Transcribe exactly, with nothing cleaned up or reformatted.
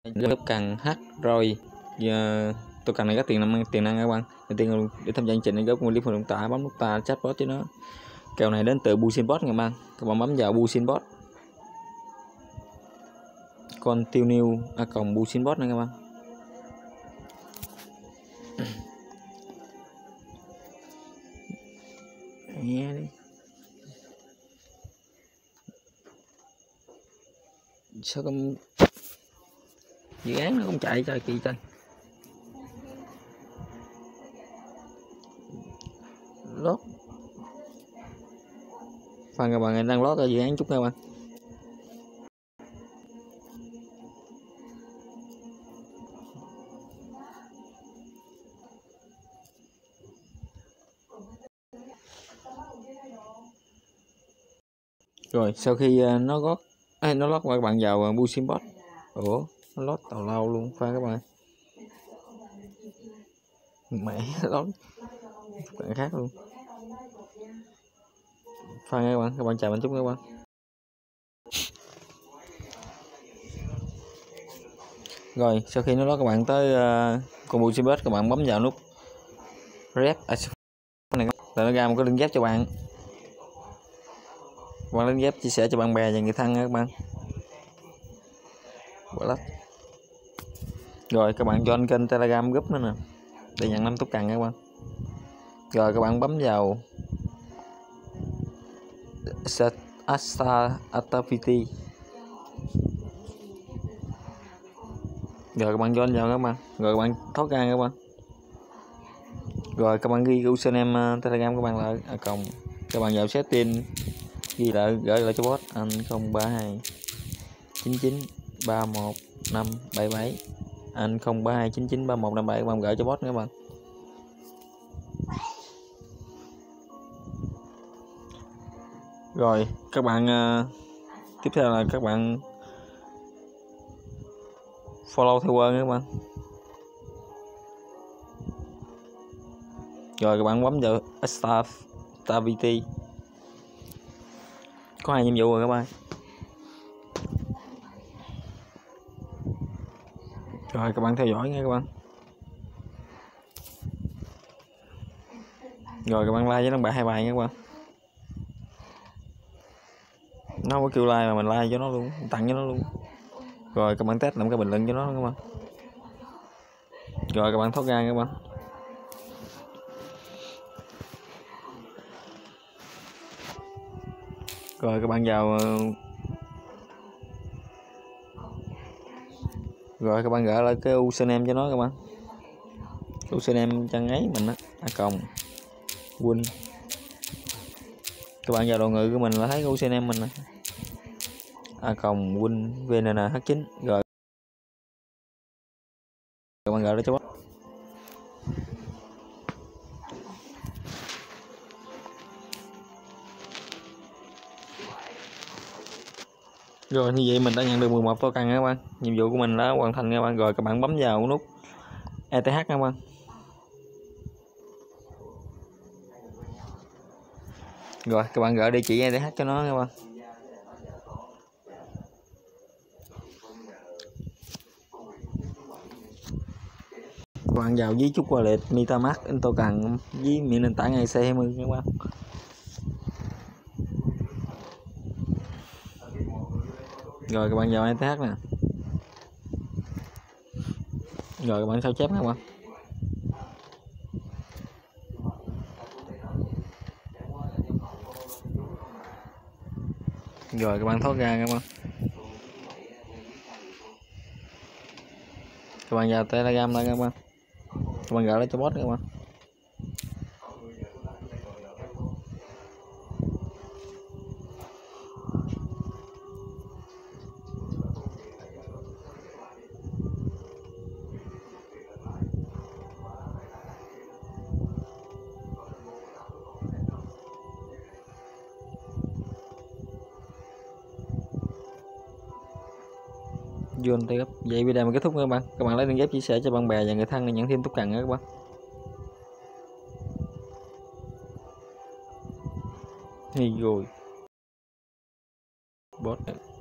Lớp cần hát rồi giờ tôi cần này có tiền năng tiền năng các bạn. Đầu tiên để tham gia chương trình này góp một clip phần tả bấm nút ta chatbot cho nó. Kèo này đến từ Businbot các bạn. Các bạn bấm vào Businbot. Continue a cộng Businbot này các bạn. Nghe đi. Sao không dự án nó không chạy trời kỳ trời. Lót phần các bạn đang lót ở dự án chút các bạn. Rồi sau khi nó gót à, nó lót qua các bạn vào Businbot. Ủa nó lót tào lao luôn pha các bạn. Mẹ lót bạn khác luôn pha các bạn. Các bạn chào mình chút các bạn. Rồi sau khi nó lót các bạn tới uh, con Businbot, các bạn bấm vào nút Red này là nó ra một cái link ghép cho bạn. Bạn link ghép chia sẻ cho bạn bè và người thân các bạn. Rồi các bạn join kênh Telegram group nữa nè để nhận năm tốt cần các bạn. Rồi các bạn bấm vào Set Asta Activity. Rồi các bạn join vào các bạn. Rồi các bạn thoát ra các bạn. Rồi các bạn ghi username Telegram các bạn lại à, cộng các bạn vào setting ghi lại gửi lại cho bot anh không ba hai chín chín ba một năm bảy bảy anh không ba hai chín chín ba một năm bảy, các bạn gửi cho bot các bạn. Rồi các bạn uh, tiếp theo là các bạn follow theo quên các bạn. Rồi các bạn bấm vào Start Activity. Có hai nhiệm vụ rồi các bạn. Rồi các bạn theo dõi nha các bạn. Rồi các bạn like với nó bài hai bài nha các bạn. Nó không có kêu like mà mình like cho nó luôn, tặng cho nó luôn. Rồi các bạn test làm cái bình luận cho nó các bạn. Rồi các bạn thoát ra các bạn. Rồi các bạn vào. Rồi các bạn gửi lại cái username cho nó các bạn. Username chân ấy mình á, a cộng win. Các bạn vào đồ ngữ của mình là thấy cái username mình nè. A cộng win vnnh chín. Rồi các bạn gửi lại cho bot. Rồi như vậy mình đã nhận được mười một token các bạn. Nhiệm vụ của mình đã hoàn thành các bạn. Rồi các bạn bấm vào nút e tê hát các bạn. Rồi các bạn gửi địa chỉ e tê hát cho nó các bạn. Các bạn vào với chút wallet MetaMask token với miệng nền tảng i xê hai mươi các bạn. Rồi các bạn vào e tê hát nè. Rồi các bạn sao chép các bạn. Rồi các bạn thoát ra các bạn. Các bạn vào Telegram đây các bạn. Các bạn gửi lại cho bot các bạn. John Tay gấp. Vậy video mình kết thúc các bạn. Các bạn lấy link ghép chia sẻ cho bạn bè và người thân để nhận thêm tốt cần các bạn. Thì rồi bot